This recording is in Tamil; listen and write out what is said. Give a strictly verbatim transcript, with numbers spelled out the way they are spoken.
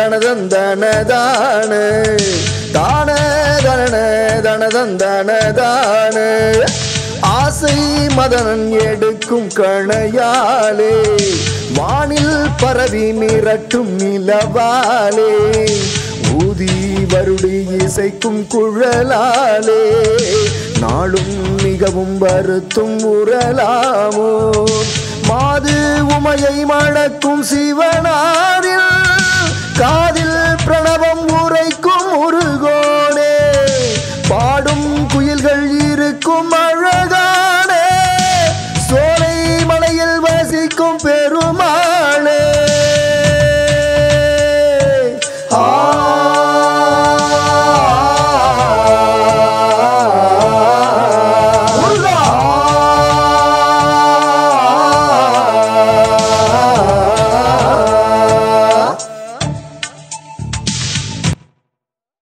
தனதந்தனதான தான தன தனதந்தனதான ஆசை மதனன் எடுக்கும் கணையாலே வானில் பரவி மிரட்டும் நிலவாலே ஊதி வருடி இசைக்கும் குழலாலே நாளும் மிகவும் வருத்தும் உரலாமோ மாது உமையை மணக்கும் சிவனாரில் காதில் பிரணவம் உரைக்கும் முருகோனே பாடும் குயில்கள் இருக்கும் அழகானே சோலை மலையில் வசிக்கும் பெருமா